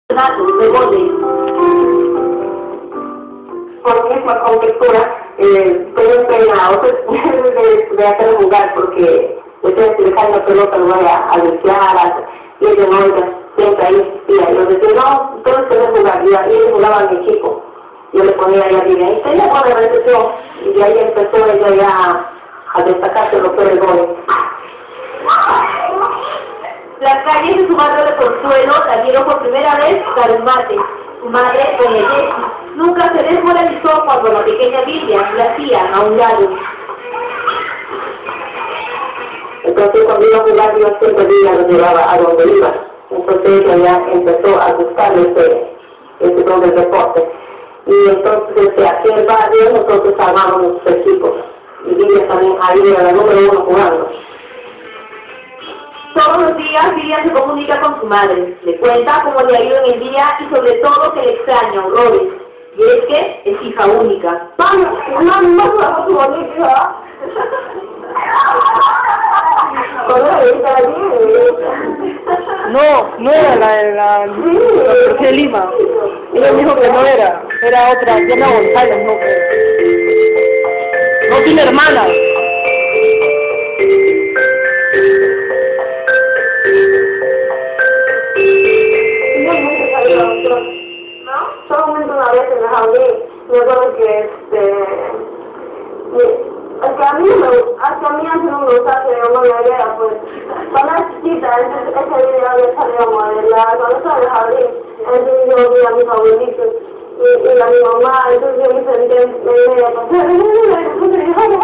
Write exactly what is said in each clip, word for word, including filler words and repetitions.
de goles. Por misma conjetura, eh, estoy entrenado de, de hacer jugar porque yo tengo que dejar la pelota, no voy a, a limpiar, y ellos no, ellos siempre ahí existía. Yo decía, no, todos quieren jugar, y ahí ellos jugaban mi equipo. Yo le ponía ahí a Vivian, y tenía buena recepción, y de ahí empezó ella ya a destacarse lo que era el gol. Las calles de su barrio de Consuelo la vieron por primera vez Carumate, su madre Benedetta. Nunca se desmoralizó cuando la pequeña Vivian la hacía a un lado. Entonces cuando iba a jugar yo siempre ella lo llevaba a donde iba. Entonces ella ya empezó a gustarle ese, ese don del deporte. Y entonces este, aquí en el barrio nosotros armamos nuestros equipos. Y Vivian también ahí era la número uno jugando. Todos los días Vivian se comunica con su madre, le cuenta cómo le ha ido en el día y sobre todo que le extraña horrores. Y es que es hija única. ¡Vamos! ¡Mami, no somos bonitas! No, no era la de la, la de Lima. Ella dijo que no era, era otra, Diana González, no. No tiene hermana. ¿No? Solamente una vez en el jardín, me acuerdo que este... Es que a mí no me es que a mí antes no me gustaba que mi mamá me viera, pues. Cuando era chiquita, entonces ese día había salido a modelar, cuando estaba en el jardín, entonces yo vi a mis abuelitos y, y a mi mamá, entonces yo me senté en medio, pues,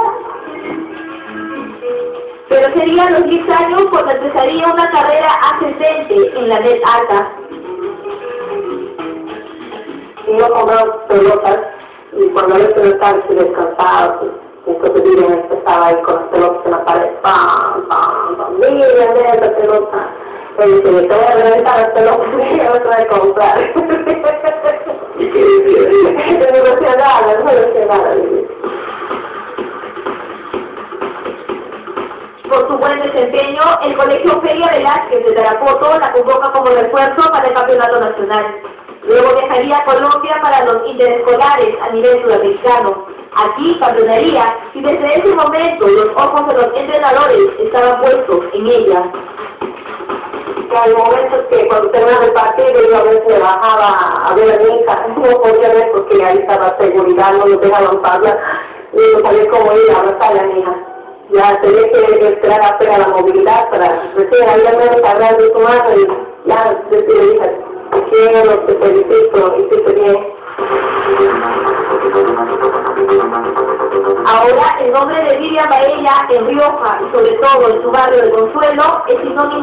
pero sería a los diez años cuando empezaría una carrera ascendente en la net alta. Y yo compraba pelotas, y cuando yo estaba así descansado, pues, entonces Vivian empezaba ahí con las pelotas en la pared, pam, pam, pam, Vivian, de esa pelota. Y dice, te voy a reventar las pelotas y yo las voy a comprar. Yo no decía nada, no decía nada. Por su buen desempeño, el Colegio Feria Velázquez de Tarapoto la convoca como refuerzo para el campeonato nacional. Luego viajaría a Colombia para los interescolares a nivel sudamericano. Aquí campeonaría y desde ese momento los ojos de los entrenadores estaban puestos en ella. Que hay momentos que cuando terminaba el partido yo a veces bajaba a ver a mi hija, no podía ver porque ahí estaba seguridad, no nos dejaban pasar, y no sabía cómo ir a abrazar a mi hija. Ya tenía que esperar a hacer la movilidad para recién ahí al menos hablar de su mano y ya decirle, hija, te quiero, te felicito, hiciste bien. Ahora el nombre de Vivian Baella en Rioja y sobre todo en su barrio de Consuelo es sinónimo